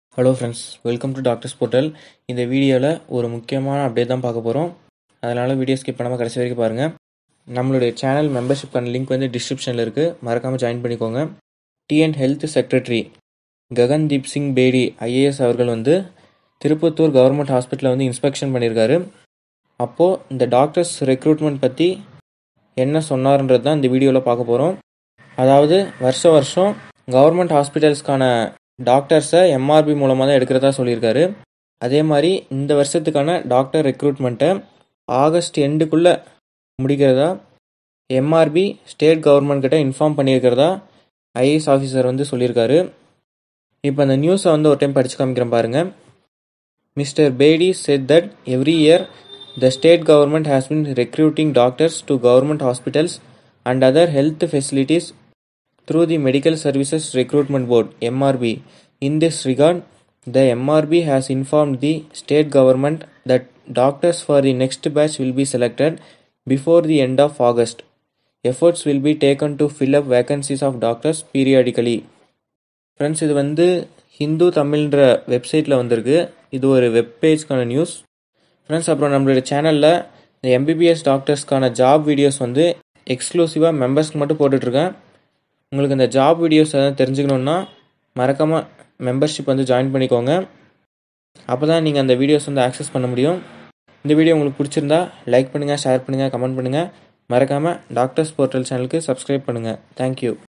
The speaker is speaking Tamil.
Hello friends, welcome to doctors portal. இந்த வீடியோவில் ஒரு முக்கியமான அப்டேட் தான் பார்க்க போகிறோம். அதனால் வீடியோ ஸ்கிப் பண்ணாமல் கடைசி வரைக்கும் பாருங்கள். நம்மளுடைய சேனல் மெம்பர்ஷிப்கான லிங்க் வந்து டிஸ்கிரிப்ஷனில் இருக்குது, மறக்காமல் ஜாயின் பண்ணிக்கோங்க. TN health secretary Gagandeep Singh Bedi IAS அவர்கள் வந்து திருப்பத்தூர் கவர்மெண்ட் ஹாஸ்பிட்டலில் வந்து இன்ஸ்பெக்ஷன் பண்ணியிருக்காரு. அப்போது இந்த டாக்டர்ஸ் ரெக்ரூட்மெண்ட் பற்றி என்ன சொன்னார்ன்றது தான் இந்த வீடியோவில் பார்க்க போகிறோம். அதாவது வருஷம் கவர்மெண்ட் ஹாஸ்பிட்டல்ஸ்க்கான டாக்டர்ஸை எம்ஆர்பி மூலமாக தான் எடுக்கிறதா சொல்லியிருக்காரு. அதே மாதிரி இந்த வருஷத்துக்கான டாக்டர் ரெக்ரூட்மெண்ட்டை ஆகஸ்ட் எண்டுக்குள்ளே முடிக்கிறதா எம்ஆர்பி ஸ்டேட் கவர்மெண்ட் கிட்ட இன்ஃபார்ம் பண்ணியிருக்கிறதா ஐஏஎஸ் ஆஃபீஸர் வந்து சொல்லியிருக்காரு. இப்போ அந்த நியூஸை வந்து ஒரு டைம் படித்து காமிக்கிறேன் பாருங்கள். Mister Bedi said that every year the state government has been recruiting doctors to government hospitals and other health facilities through the Medical Services Recruitment Board (MRB). In this regard, the MRB has informed the state government that doctors for the next batch will be selected before the end of August. Efforts will be taken to fill up vacancies of doctors periodically. Friends, இது வந்து ஹிந்து தமிழ்ன்ற வெப்சைட்டில் வந்திருக்கு. இது ஒரு வெப் பேஜ்க்கான நியூஸ். ஃப்ரெண்ட்ஸ், அப்புறம் நம்மளுடைய சேனலில் இந்த எம்பிபிஎஸ் டாக்டர்ஸ்க்கான ஜாப் வீடியோஸ் வந்து எக்ஸ்க்ளூசிவாக மெம்பர்ஸ்க்கு மட்டும் போட்டுட்ருக்கேன். உங்களுக்கு இந்த ஜாப் வீடியோஸ் எதாவது தெரிஞ்சுக்கணுன்னா மறக்காமல் மெம்பர்ஷிப் வந்து ஜாயின் பண்ணிக்கோங்க. அப்போ தான் நீங்கள் அந்த வீடியோஸ் வந்து ஆக்சஸ் பண்ண முடியும். இந்த வீடியோ உங்களுக்கு பிடிச்சிருந்தா லைக் பண்ணுங்கள், ஷேர் பண்ணுங்கள், கமெண்ட் பண்ணுங்கள். மறக்காமல் டாக்டர்ஸ் போர்ட்டல் சேனலுக்கு சப்ஸ்கிரைப் பண்ணுங்கள். தேங்க்யூ.